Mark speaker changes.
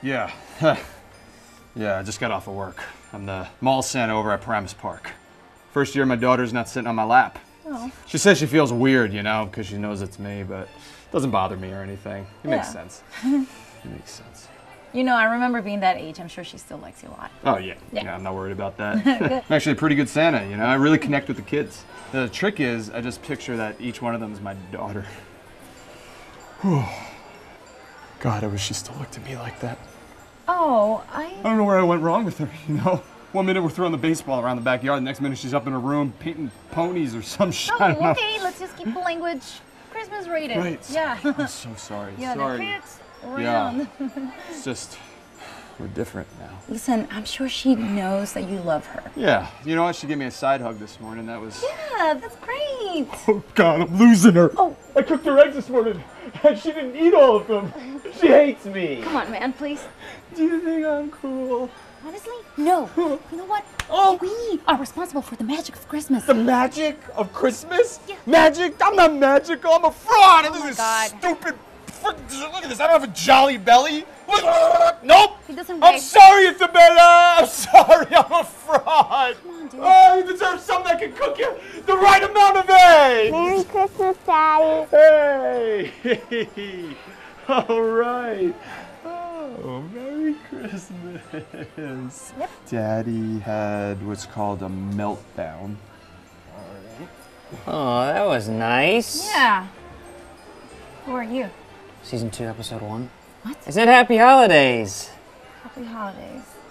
Speaker 1: Yeah. Yeah, I just got off of work. I'm the mall Santa over at Paramus Park. First year my daughter's not sitting on my lap.
Speaker 2: Oh.
Speaker 1: She says she feels weird, you know, because she knows it's me, but it doesn't bother me or anything. It makes sense. It makes sense.
Speaker 2: You know, I remember being that age. I'm sure she still likes you a lot.
Speaker 1: Oh, yeah. Yeah, I'm not worried about that. I'm actually a pretty good Santa, you know. I really connect with the kids. The trick is, I just picture that each one of them is my daughter. God, I wish she still looked at me like that.
Speaker 2: Oh,
Speaker 1: I don't know where I went wrong with her, you know? One minute we're throwing the baseball around the backyard, the next minute she's up in her room painting ponies or some shit.
Speaker 2: Oh, okay, let's just keep the language Christmas rated.
Speaker 1: Right.
Speaker 2: Yeah.
Speaker 1: I'm so sorry.
Speaker 2: Yeah,
Speaker 1: sorry.
Speaker 2: the kids around.
Speaker 1: Yeah. It's just, we're different now.
Speaker 2: Listen, I'm sure she knows that you love her.
Speaker 1: Yeah. You know what? She gave me a side hug this morning. That was...
Speaker 2: Yeah, that's great.
Speaker 1: Oh, God, I'm losing her.
Speaker 2: Oh.
Speaker 1: I cooked her eggs this morning, and she didn't eat all of them. She hates me.
Speaker 2: Come on, man, please.
Speaker 1: Do you think I'm cruel?
Speaker 2: Honestly, no. You know what?
Speaker 1: Oh.
Speaker 2: We are responsible for the magic of Christmas.
Speaker 1: The magic of Christmas?
Speaker 2: Yeah.
Speaker 1: Magic? I'm not magical. I'm a fraud.
Speaker 2: Oh
Speaker 1: This
Speaker 2: my
Speaker 1: is
Speaker 2: God.
Speaker 1: stupid. Look at this. I don't have a jolly belly. Nope.
Speaker 2: He doesn't
Speaker 1: I'm
Speaker 2: wait.
Speaker 1: sorry, Isabella. I'm sorry. I'm a fraud.
Speaker 2: Come on, dude.
Speaker 1: Oh, you deserve someone that can cook you the right amount of eggs.
Speaker 3: Merry Christmas, Daddy.
Speaker 1: Hey. All right. Oh, Merry Christmas.
Speaker 2: Yep.
Speaker 1: Daddy had what's called a meltdown.
Speaker 4: Oh, that was nice.
Speaker 2: Yeah. Who are you?
Speaker 4: Season 2, episode 1.
Speaker 2: What?
Speaker 4: I said happy holidays.
Speaker 2: Happy holidays.